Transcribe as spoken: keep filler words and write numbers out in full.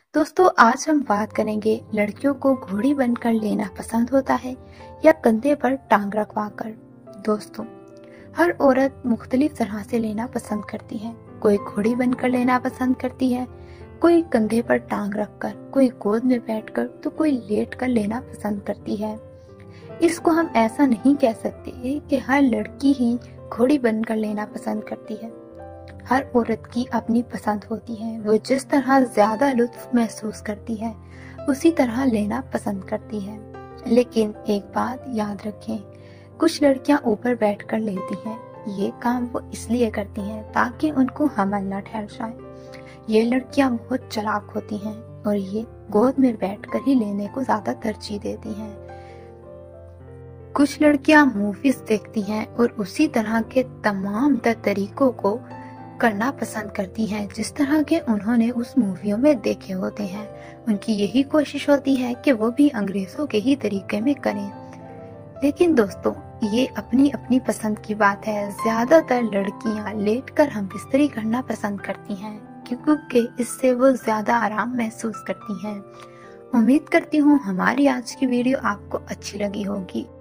दोस्तों आज हम बात करेंगे लड़कियों को घोड़ी बनकर लेना पसंद होता है या कंधे पर टांग रखवाकर। दोस्तों हर औरत मुख्तलिफ तरह से लेना पसंद करती है। कोई घोड़ी बनकर लेना पसंद करती है, कोई कंधे पर टांग रखकर, कोई गोद में बैठकर, तो कोई लेट कर लेना पसंद करती है। इसको हम ऐसा नहीं कह सकते कि हर लड़की ही घोड़ी बनकर लेना पसंद करती है। हर औरत की अपनी पसंद होती है, वो जिस तरह ज्यादा लुत्फ महसूस करती है उसी तरह लेना पसंद करती है। लेकिन एक बात याद रखें, कुछ लड़कियां ऊपर बैठकर लेती हैं। ये काम वो इसलिए करती हैं ताकि उनको हमल न ठहर जाए। ये लड़कियां बहुत चालाक होती हैं और ये गोद में बैठकर ही लेने को ज्यादा तरजीह देती हैं। कुछ लड़कियां मूवीज देखती हैं और उसी तरह के तमाम तर तरीकों को करना पसंद करती हैं जिस तरह के उन्होंने उस मूवियों में देखे होते हैं। उनकी यही कोशिश होती है कि वो भी अंग्रेजों के ही तरीके में करें। लेकिन दोस्तों ये अपनी अपनी पसंद की बात है। ज्यादातर लड़कियां लेटकर हम बिस्तरी करना पसंद करती हैं क्योंकि इससे वो ज्यादा आराम महसूस करती हैं। उम्मीद करती हूँ हमारी आज की वीडियो आपको अच्छी लगी होगी।